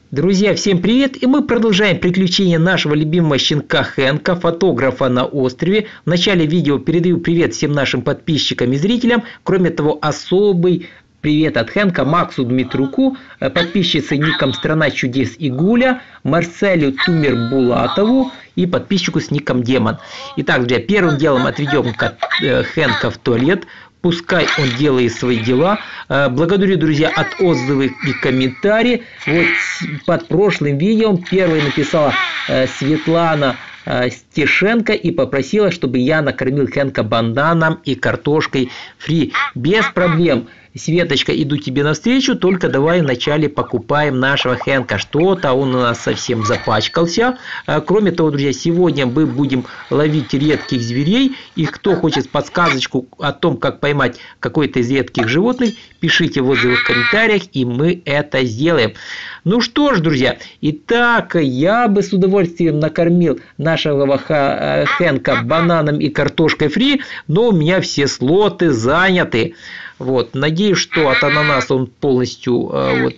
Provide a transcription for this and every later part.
Друзья, всем привет! И мы продолжаем приключения нашего любимого щенка Хэнка, фотографа на острове. В начале видео передаю привет всем нашим подписчикам и зрителям. Кроме того, особый привет от Хэнка Максу Дмитруку, подписчице ником Страна чудес и Гуля, Марселю Тумербулатову и подписчику с ником Демон. Итак, друзья, первым делом отведем Хэнка в туалет. Пускай он делает свои дела. Благодарю, друзья, от отзывов и комментариев. Вот под прошлым видео первой написала Светлана Стешенко и попросила, чтобы я накормил Хэнка бананом и картошкой фри. Без проблем. Светочка, иду тебе навстречу, только давай вначале покупаем нашего Хэнка. Что-то он у нас совсем запачкался. Кроме того, друзья, сегодня мы будем ловить редких зверей. И кто хочет подсказочку о том, как поймать какой-то из редких животных, пишите в отзывах, в комментариях, и мы это сделаем. Ну что ж, друзья, итак, я бы с удовольствием накормил нашего Хэнка бананом и картошкой фри, но у меня все слоты заняты. Вот, надеюсь, что от ананаса он полностью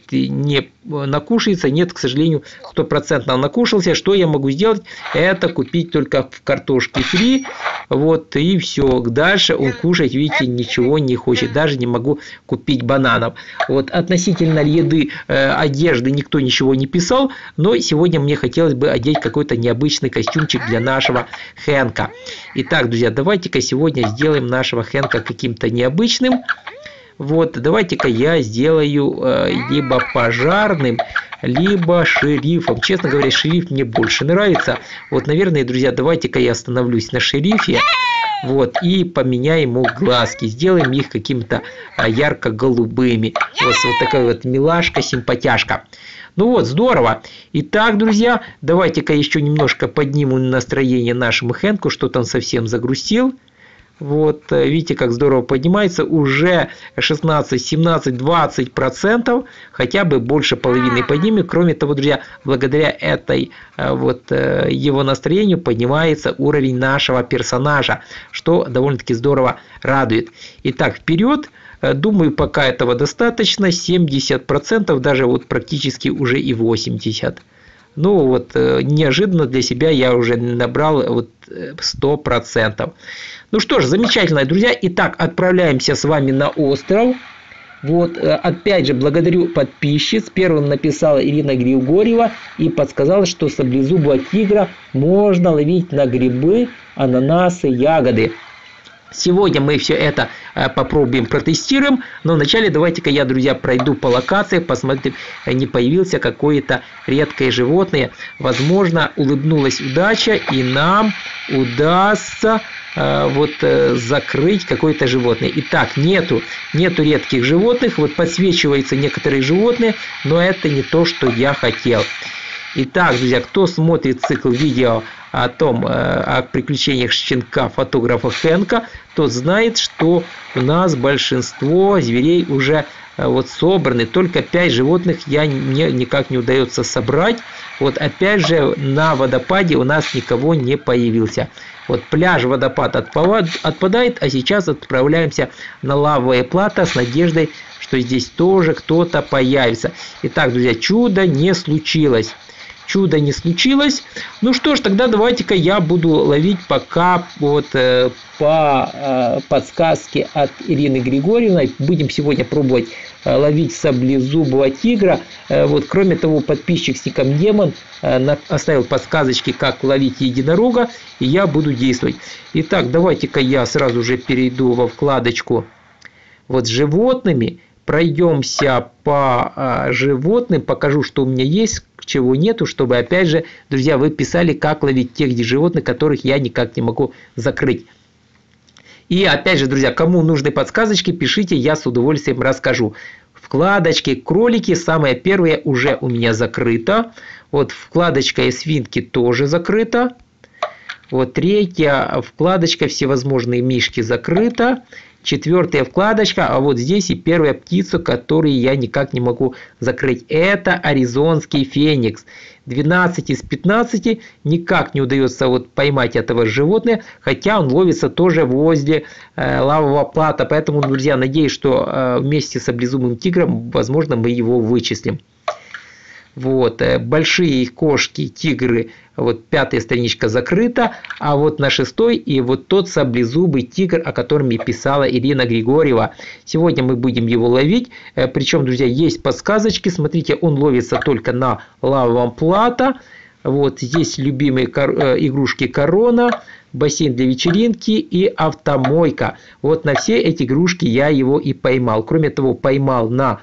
не накушается. Нет, к сожалению, 100% накушался. Что я могу сделать? Это купить только в картошке фри. Вот, и все. Дальше он кушать, видите, ничего не хочет. Даже не могу купить бананов. Вот, относительно еды, одежды никто ничего не писал. Но сегодня мне хотелось бы одеть какой-то необычный костюмчик для нашего Хэнка. Итак, друзья, давайте-ка сегодня сделаем нашего Хэнка каким-то необычным. Вот, давайте-ка я сделаю либо пожарным, либо шерифом. Честно говоря, шериф мне больше нравится. Вот, наверное, друзья, давайте-ка я остановлюсь на шерифе. Вот, и поменяем ему глазки. Сделаем их какими-то ярко-голубыми. Вот такая вот милашка, симпатяшка. Ну вот, здорово. Итак, друзья, давайте-ка еще немножко поднимем настроение нашему Хэнку. Что-то он совсем загрустил. Вот, видите, как здорово поднимается, уже 16, 17, 20%, хотя бы больше половины поднимем. Кроме того, друзья, благодаря этой его настроению поднимается уровень нашего персонажа, что довольно-таки здорово радует. Итак, вперед. Думаю, пока этого достаточно, 70%, даже вот практически уже и 80%. Ну вот, неожиданно для себя я уже набрал вот 100%. Ну что ж, замечательно, друзья. Итак, отправляемся с вами на остров. Вот, опять же, благодарю подписчиц. Первым написала Ирина Григорьева и подсказала, что саблезубого тигра можно ловить на грибы, ананасы, ягоды. Сегодня мы все это попробуем, протестируем, но вначале давайте-ка я, друзья, пройду по локации, посмотрим, не появился какое-то редкое животное. Возможно, улыбнулась удача, и нам удастся закрыть какое-то животное. Итак, нету редких животных, вот подсвечиваются некоторые животные, но это не то, что я хотел. Итак, друзья, кто смотрит цикл видео о приключениях щенка фотографа Хэнка, тот знает, что у нас большинство зверей уже собраны. Только 5 животных никак не удается собрать. Вот опять же на водопаде у нас никого не появился. Вот пляж, водопад отпадает, а сейчас отправляемся на лавовое плато с надеждой, что здесь тоже кто-то появится. Итак, друзья, чудо не случилось. Чудо не случилось. Ну что ж, тогда давайте-ка я буду ловить пока по подсказке от Ирины Григорьевны. Будем сегодня пробовать ловить саблезубого тигра. Вот, кроме того, подписчик с ником Демон оставил подсказочки, как ловить единорога, и я буду действовать. Итак, давайте-ка я сразу же перейду во вкладочку с животными. Пройдемся по животным, покажу, что у меня есть, чего нету, чтобы, опять же, друзья, вы писали, как ловить тех животных, которых я никак не могу закрыть. И, опять же, друзья, кому нужны подсказочки, пишите, я с удовольствием расскажу. Вкладочки кролики, самое первое уже у меня закрыто. Вот вкладочка свинки тоже закрыта. Вот третья вкладочка всевозможные мишки закрыта. Четвертая вкладочка, а вот здесь и первая птица, которую я никак не могу закрыть. Это аризонский феникс. 12 из 15 никак не удается поймать этого животного, хотя он ловится тоже возле лавового плата. Поэтому, друзья, надеюсь, что вместе с саблезубым тигром, возможно, мы его вычислим. Вот, большие кошки, тигры, вот 5-я страничка закрыта, а вот на 6-й и вот тот саблезубый тигр, о котором и писала Ирина Григорьева. Сегодня мы будем его ловить, причем, друзья, есть подсказочки, смотрите, он ловится только на лавовом плато. Вот здесь любимые игрушки корона, бассейн для вечеринки и автомойка. Вот на все эти игрушки я его и поймал. Кроме того, поймал на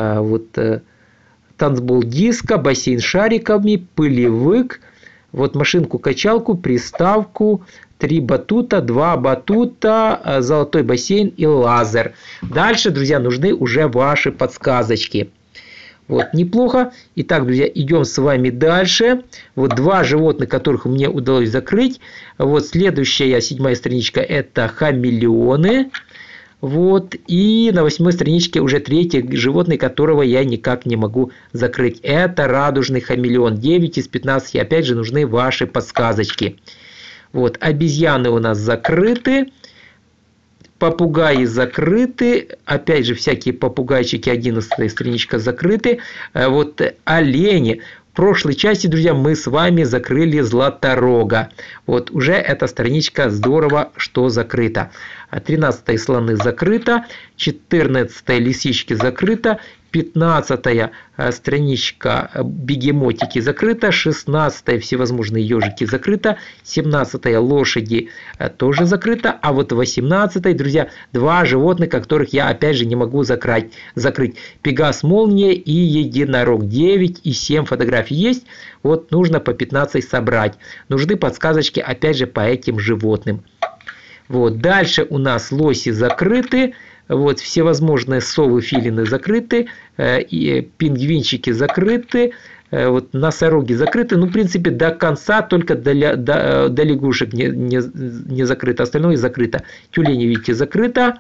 танцбол диско, бассейн с шариками, пылевик, вот машинку-качалку, приставку, 3 батута, 2 батута, золотой бассейн и лазер. Дальше, друзья, нужны уже ваши подсказочки. Вот, неплохо. Итак, друзья, идем с вами дальше. Вот 2 животных, которых мне удалось закрыть. Вот следующая, 7-я страничка, это хамелеоны. Вот, и на 8-й страничке уже 3-е животное, которого я никак не могу закрыть. Это радужный хамелеон. 9 из 15. Опять же, нужны ваши подсказочки. Вот, обезьяны у нас закрыты. Попугаи закрыты. Опять же, всякие попугайчики, 11-я страничка закрыты. Вот, олени. В прошлой части, друзья, мы с вами закрыли златорога. Вот уже эта страничка здорово, что закрыта. 13-я слоны закрыта, 14-я лисички закрыта, 15-я страничка бегемотики закрыта, 16-я всевозможные ежики закрыта, 17-я лошади тоже закрыта, а вот 18-й, друзья, 2 животных, которых я опять же не могу закрыть. Пегас молния и единорог. 9 и 7 фотографий есть, вот нужно по 15 собрать. Нужны подсказочки опять же по этим животным. Вот, дальше у нас лоси закрыты, вот, всевозможные совы, филины закрыты, пингвинчики закрыты, вот, носороги закрыты. Ну, в принципе, до конца, только до лягушек не закрыто, остальное закрыто. Тюлени, видите, закрыто,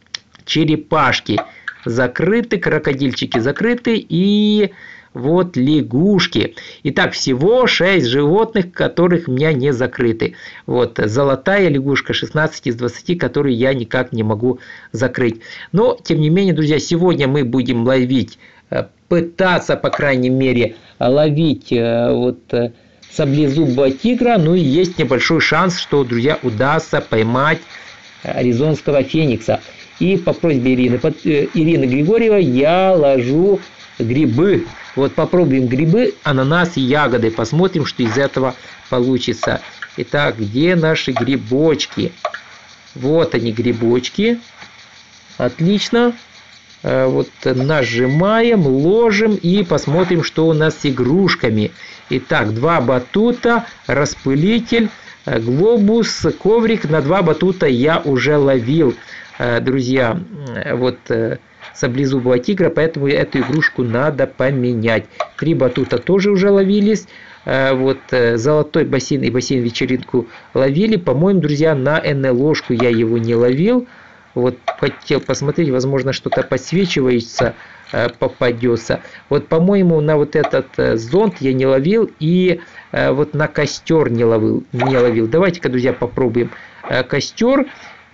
черепашки закрыты, крокодильчики закрыты и... Вот лягушки. Итак, всего 6 животных, которых у меня не закрыты. Вот золотая лягушка, 16 из 20, которые я никак не могу закрыть. Но, тем не менее, друзья, сегодня мы будем ловить, пытаться, по крайней мере, ловить вот саблезубого тигра. Ну и есть небольшой шанс, что, друзья, удастся поймать аризонского феникса. И по просьбе Ирины Григорьевой я ложу грибы. Вот попробуем грибы, ананас и ягоды. Посмотрим, что из этого получится. Итак, где наши грибочки? Вот они, грибочки. Отлично. Вот нажимаем, ложим и посмотрим, что у нас с игрушками. Итак, 2 батута, распылитель, глобус, коврик. На 2 батута я уже ловил, друзья, вот саблезубого тигра, поэтому эту игрушку надо поменять. 3 батута тоже уже ловились. Вот золотой бассейн и бассейн вечеринку ловили. По-моему, друзья, на НЛОшку я его не ловил. Вот хотел посмотреть, возможно, что-то подсвечивается, попадется. Вот, по-моему, на вот этот зонт я не ловил и вот на костер не ловил. Давайте-ка, друзья, попробуем костер.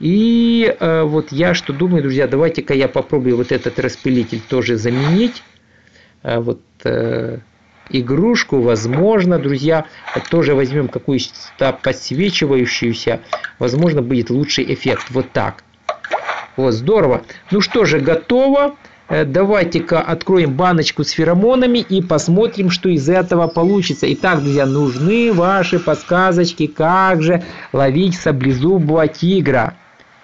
И вот я что думаю, друзья, давайте-ка я попробую вот этот распылитель тоже заменить. Вот игрушку, возможно, друзья, тоже возьмем какую-то подсвечивающуюся, возможно, будет лучший эффект. Вот так. Вот, здорово. Ну что же, готово. Давайте-ка откроем баночку с феромонами и посмотрим, что из этого получится. Итак, друзья, нужны ваши подсказочки, как же ловить саблезубого тигра.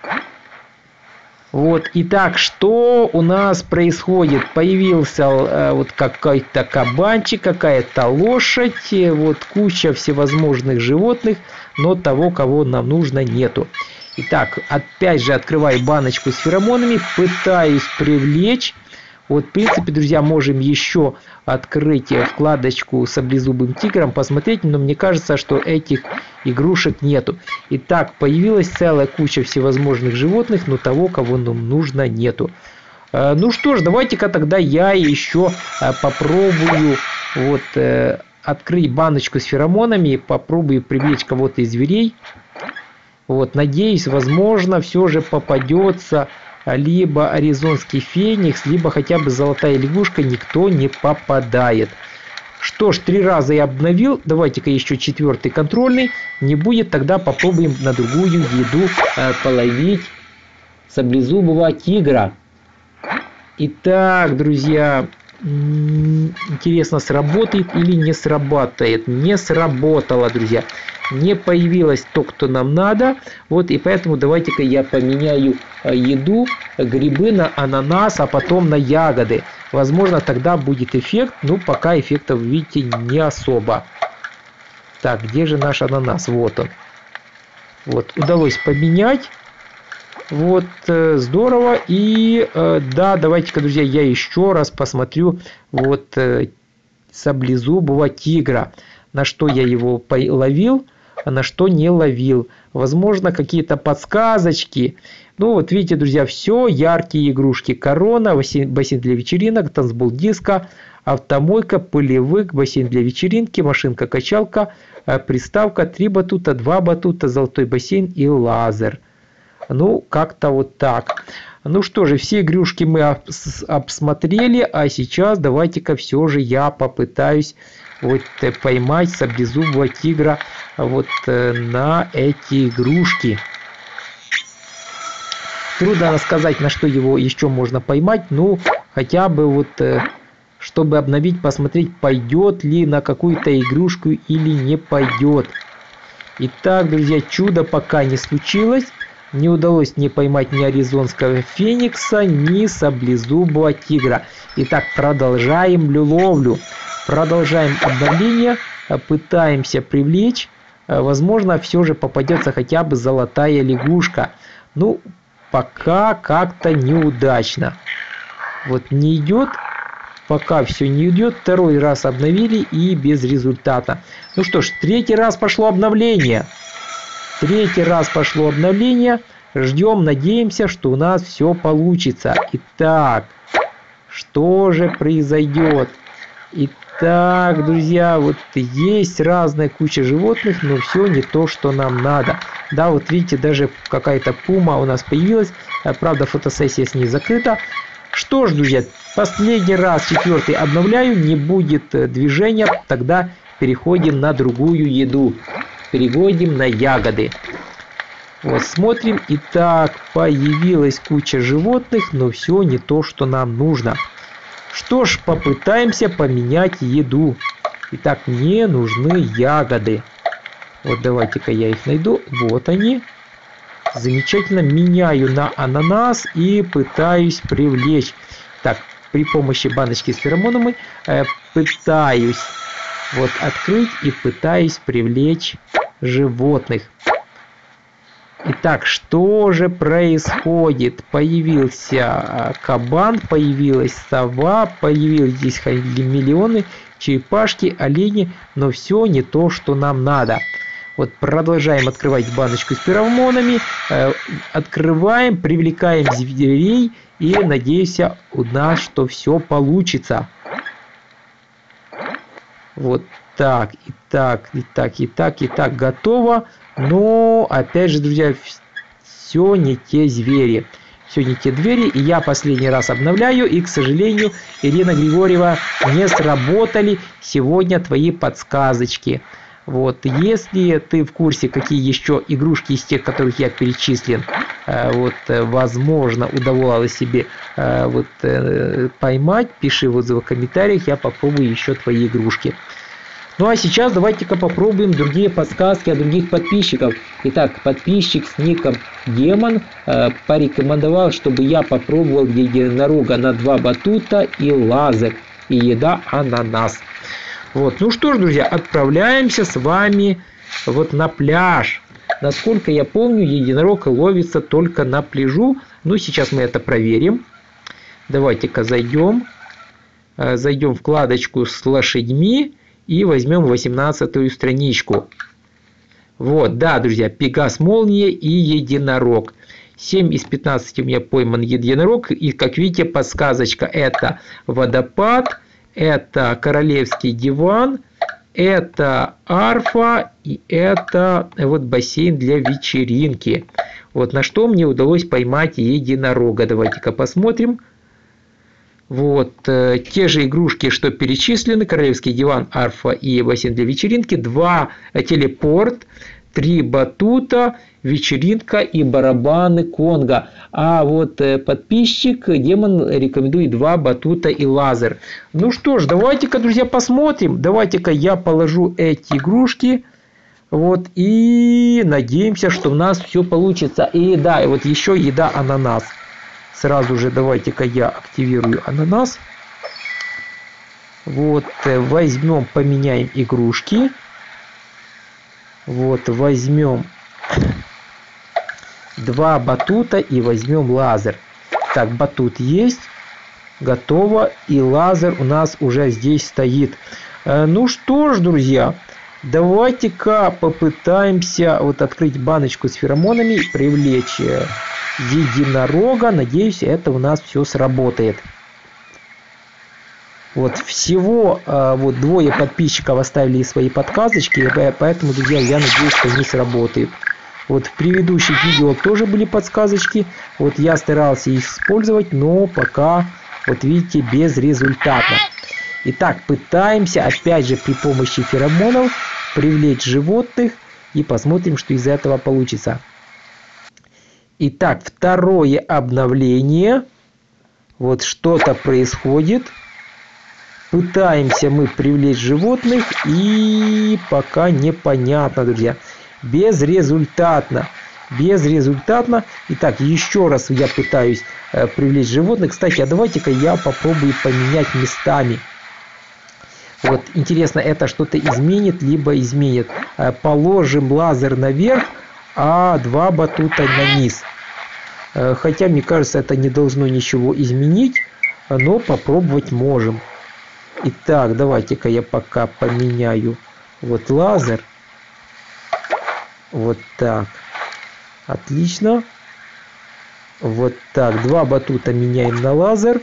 Вот, итак, что у нас происходит? Появился вот какой-то кабанчик, какая-то лошадь, вот куча всевозможных животных, но того, кого нам нужно, нету. Итак, опять же открываю баночку с феромонами, пытаюсь привлечь. Вот, в принципе, друзья, можем еще открыть вкладочку с саблезубым тигром, посмотреть, но мне кажется, что этих игрушек нету. Итак, появилась целая куча всевозможных животных, но того, кого нам нужно, нету. Ну что ж, давайте-ка тогда я еще попробую вот открыть баночку с феромонами, попробую привлечь кого-то из зверей. Вот, надеюсь, возможно, все же попадется либо аризонский феникс, либо хотя бы золотая лягушка. Никто не попадает. Что ж, 3 раза я обновил. Давайте-ка еще 4-й контрольный. Не будет, тогда попробуем на другую еду половить саблезубого тигра. Итак, друзья, интересно, сработает или не сработает. Не сработало, друзья. Не появилось то, что нам надо. Вот, и поэтому давайте-ка я поменяю еду, грибы на ананас, а потом на ягоды. Возможно, тогда будет эффект. Ну, пока эффекта, вы видите, не особо. Так, где же наш ананас? Вот он. Вот, удалось поменять. Вот, здорово. И да, давайте-ка, друзья, я еще раз посмотрю вот саблезубого тигра. На что я его ловил, а на что не ловил. Возможно, какие-то подсказочки. Ну, вот видите, друзья, все яркие игрушки. Корона, бассейн для вечеринок, танцбол диско, автомойка, пылевик, бассейн для вечеринки, машинка-качалка, приставка, 3 батута, 2 батута, золотой бассейн и лазер. Ну, как-то вот так. Ну что же, все игрушки мы обсмотрели, а сейчас давайте-ка все же я попытаюсь вот поймать саблезубого тигра вот на эти игрушки. Трудно сказать, на что его еще можно поймать, ну хотя бы вот чтобы обновить, посмотреть, пойдет ли на какую-то игрушку или не пойдет. Итак, друзья, чудо пока не случилось. Не удалось не поймать ни аризонского феникса, ни саблезубого тигра. Итак, продолжаем ловлю. Продолжаем обновление. Пытаемся привлечь. Возможно, все же попадется хотя бы золотая лягушка. Ну, пока как-то неудачно. Вот не идет. Пока все не идет. 2-й раз обновили и без результата. Ну что ж, 3-й раз пошло обновление. 3-й раз пошло обновление. Ждем, надеемся, что у нас все получится. Итак, что же произойдет? Итак, друзья, вот есть разная куча животных, но все не то, что нам надо. Да, вот видите, даже какая-то пума у нас появилась. Правда, фотосессия с ней закрыта. Что ж, друзья, последний раз 4-й обновляю. Не будет движения, тогда переходим на другую еду. Переходим на ягоды. Вот, смотрим. Итак, появилась куча животных, но все не то, что нам нужно. Что ж, попытаемся поменять еду. Итак, мне нужны ягоды. Вот давайте-ка я их найду. Вот они. Замечательно. Меняю на ананас и пытаюсь привлечь. Так, при помощи баночки с феромонами пытаюсь вот открыть и пытаюсь привлечь животных. Итак, что же происходит? Появился кабан, появилась сова, появились здесь хамелеоны, черепашки, олени, но все не то, что нам надо. Вот продолжаем открывать баночку с феромонами, открываем, привлекаем зверей и надеюсь у нас, что все получится. Вот так, и так, и так, и так, и так, готово. Но, опять же, друзья, все не те звери. Все не те двери. И я последний раз обновляю. И, к сожалению, Ирина Григорьева, не сработали сегодня твои подсказочки. Вот, если ты в курсе, какие еще игрушки из тех, которых я перечислил, вот, возможно, удавалось себе вот, поймать, пиши в отзывах, в комментариях, я попробую еще твои игрушки. Ну а сейчас давайте-ка попробуем другие подсказки от других подписчиков. Итак, подписчик с ником Демон порекомендовал, чтобы я попробовал единорога на 2 батута и лазер. И еда ананас. Вот, ну что ж, друзья, отправляемся с вами вот на пляж. Насколько я помню, единорог ловится только на пляжу. Ну, сейчас мы это проверим. Давайте-ка зайдем. Зайдем в вкладочку с лошадьми. И возьмем 18-ю страничку. Вот, да, друзья, Пегас, Молния и единорог. 7 из 15 у меня пойман единорог. И, как видите, подсказочка: это водопад, это королевский диван, это арфа и это вот бассейн для вечеринки. Вот на что мне удалось поймать единорога. Давайте-ка посмотрим. Вот, те же игрушки, что перечислены: королевский диван, арфа и бассейн для вечеринки, 2 телепорт, 3 батута, вечеринка и барабаны конга. А вот подписчик Демон рекомендует 2 батута и лазер. Ну что ж, давайте-ка, друзья, посмотрим. Давайте-ка я положу эти игрушки. Вот, и надеемся, что у нас все получится. И да, и вот еще еда ананас. Сразу же давайте-ка я активирую ананас. Вот, возьмем, поменяем игрушки. Вот, возьмем 2 батута и возьмем лазер. Так, батут есть. Готово. И лазер у нас уже здесь стоит. Ну что ж, друзья, давайте-ка попытаемся вот открыть баночку с феромонами, привлечь единорога. Надеюсь, это у нас все сработает. Вот всего вот 2 подписчиков оставили свои подсказочки, поэтому, друзья, я надеюсь, что они сработают. Вот в предыдущих видео тоже были подсказочки. Вот я старался их использовать, но пока, вот видите, безрезультатно. Итак, пытаемся опять же при помощи феромонов привлечь животных и посмотрим, что из этого получится. Итак, второе обновление. Вот что-то происходит. Пытаемся мы привлечь животных, и пока непонятно, друзья. Безрезультатно. Безрезультатно. Итак, еще раз я пытаюсь привлечь животных. Кстати, а давайте-ка я попробую поменять местами. Вот, интересно, это что-то изменит, либо изменит. Положим лазер наверх, а 2 батута на низ. Хотя, мне кажется, это не должно ничего изменить, но попробовать можем. Итак, давайте-ка я пока поменяю вот лазер. Вот так. Отлично. Вот так. 2 батута меняем на лазер.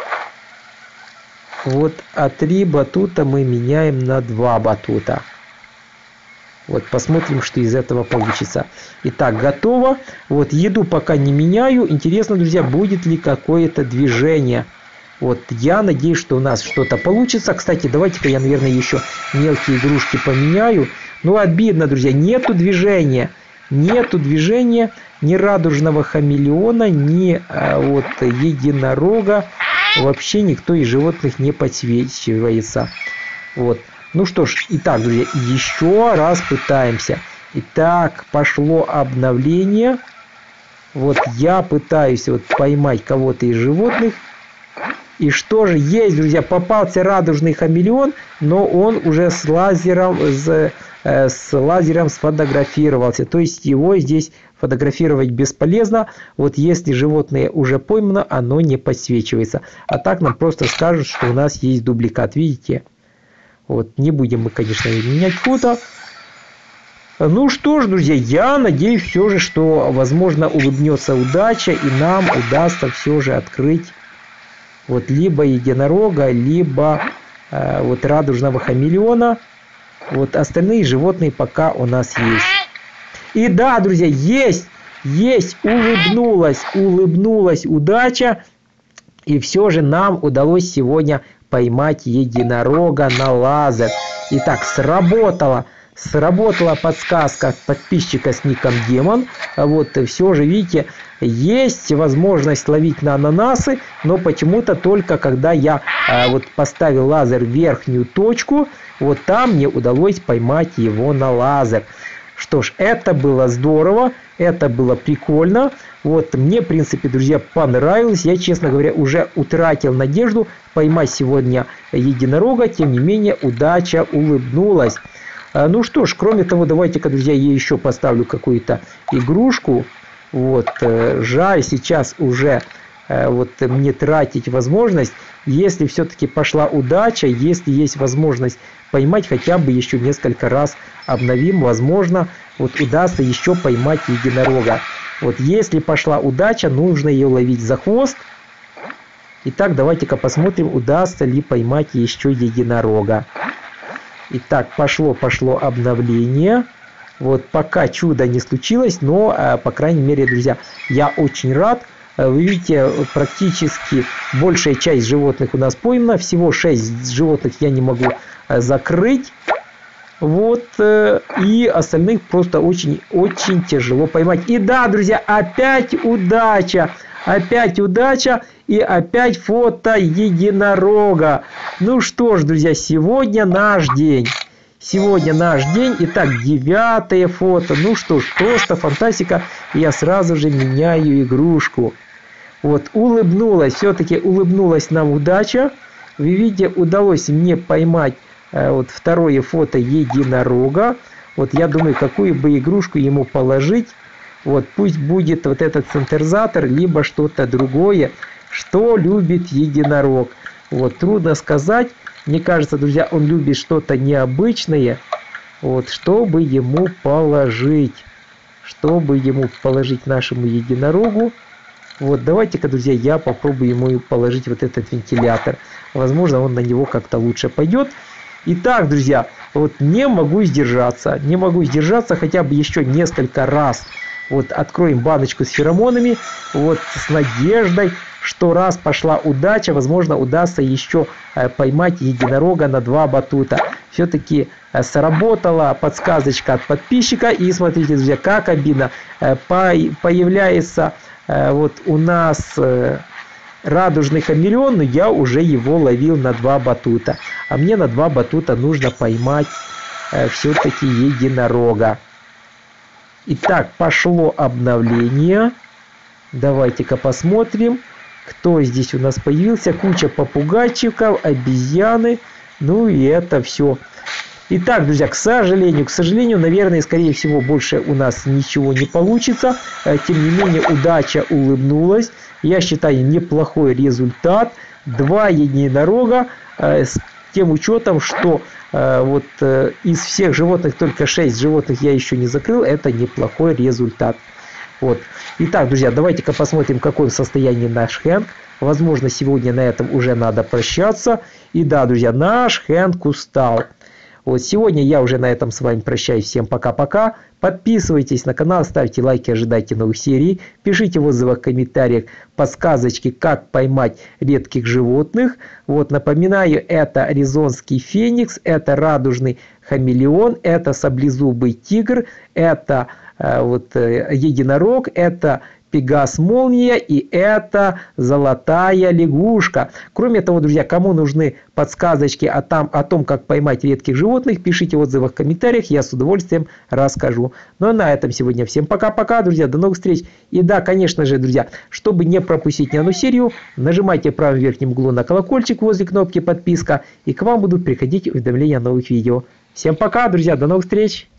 Вот, а 3 батута мы меняем на 2 батута. Вот, посмотрим, что из этого получится. Итак, готово. Вот, еду пока не меняю. Интересно, друзья, будет ли какое-то движение. Вот, я надеюсь, что у нас что-то получится. Кстати, давайте-ка я, наверное, еще мелкие игрушки поменяю. Ну, обидно, друзья, нету движения. Нету движения ни радужного хамелеона, ни вот единорога. Вообще никто из животных не подсвечивается. Вот. Ну что ж, итак, друзья, еще раз пытаемся. Итак, пошло обновление. Вот я пытаюсь вот поймать кого-то из животных. И что же, есть, друзья, попался радужный хамелеон, но он уже с лазером сфотографировался. То есть его здесь фотографировать бесполезно. Вот если животное уже поймано, оно не подсвечивается. А так нам просто скажут, что у нас есть дубликат. Видите? Вот, не будем мы, конечно, менять фото. Ну что ж, друзья, я надеюсь все же, что, возможно, улыбнется удача, и нам удастся все же открыть вот либо единорога, либо вот радужного хамелеона. Вот остальные животные пока у нас есть. И да, друзья, есть, улыбнулась удача. И все же нам удалось сегодня поймать единорога на лазер. Итак, сработала подсказка подписчика с ником Демон. Вот, все же, видите, есть возможность ловить на ананасы, но почему-то только когда я вот поставил лазер в верхнюю точку, вот там мне удалось поймать его на лазер. Что ж, это было здорово, это было прикольно. Вот, мне, в принципе, друзья, понравилось. Я, честно говоря, уже утратил надежду поймать сегодня единорога. Тем не менее, удача улыбнулась. Ну что ж, кроме того, давайте-ка, друзья, я еще поставлю какую-то игрушку. Вот, жаль сейчас уже вот мне тратить возможность. Если все-таки пошла удача, если есть возможность поймать, хотя бы еще несколько раз обновим, возможно, вот удастся еще поймать единорога. Вот если пошла удача, нужно ее ловить за хвост. Итак, давайте-ка посмотрим, удастся ли поймать еще единорога. Итак, пошло обновление. Вот пока чудо не случилось, но, по крайней мере, друзья, я очень рад. Вы видите, практически большая часть животных у нас поймана. Всего 6 животных я не могу закрыть. Вот, и остальных просто очень тяжело поймать. И да, друзья, опять удача. Опять удача и опять фото единорога. Ну что ж, друзья, сегодня наш день. Сегодня наш день. Итак, 9-е фото. Ну что ж, просто фантастика. Я сразу же меняю игрушку. Вот, улыбнулась. Все-таки улыбнулась нам удача. Вы видите, удалось мне поймать вот второе фото единорога. Вот я думаю, какую бы игрушку ему положить. Вот пусть будет вот этот синтезатор, либо что-то другое, что любит единорог. Вот трудно сказать. Мне кажется, друзья, он любит что-то необычное. Вот чтобы ему положить. Чтобы ему положить нашему единорогу. Вот давайте-ка, друзья, я попробую ему положить вот этот вентилятор. Возможно, он на него как-то лучше пойдет. Итак, друзья, вот не могу сдержаться. Не могу сдержаться хотя бы еще несколько раз. Вот откроем баночку с феромонами, вот с надеждой, что раз пошла удача, возможно, удастся еще поймать единорога на 2 батута. Все-таки сработала подсказочка от подписчика. И смотрите, друзья, как обидно. Появляется вот у нас радужный хамелеон, но я уже его ловил на 2 батута. А мне на 2 батута нужно поймать все-таки единорога. Итак, пошло обновление. Давайте-ка посмотрим, кто здесь у нас появился. Куча попугайчиков, обезьяны. Ну и это все. Итак, друзья, к сожалению, наверное, скорее всего, больше у нас ничего не получится. Тем не менее, удача улыбнулась. Я считаю, неплохой результат. 2 единорога с тем учетом, что вот из всех животных только 6 животных я еще не закрыл. Это неплохой результат. Вот. Итак, друзья, давайте-ка посмотрим, в каком состоянии наш Хэнк. Возможно, сегодня на этом уже надо прощаться. И да, друзья, наш Хэнк устал. Вот сегодня я уже на этом с вами прощаюсь. Всем пока-пока. Подписывайтесь на канал, ставьте лайки, ожидайте новых серий. Пишите в отзывах, в комментариях подсказочки, как поймать редких животных. Вот напоминаю, это аризонский феникс, это радужный хамелеон, это саблезубый тигр, это вот единорог, это пегас молния и это золотая лягушка. Кроме того, друзья, кому нужны подсказочки о том, как поймать редких животных, пишите в отзывах, в комментариях, я с удовольствием расскажу. Ну а на этом сегодня всем пока-пока, друзья, до новых встреч. И да, конечно же, друзья, чтобы не пропустить ни одну серию, нажимайте в правом верхнем углу на колокольчик возле кнопки подписка, и к вам будут приходить уведомления о новых видео. Всем пока, друзья, до новых встреч.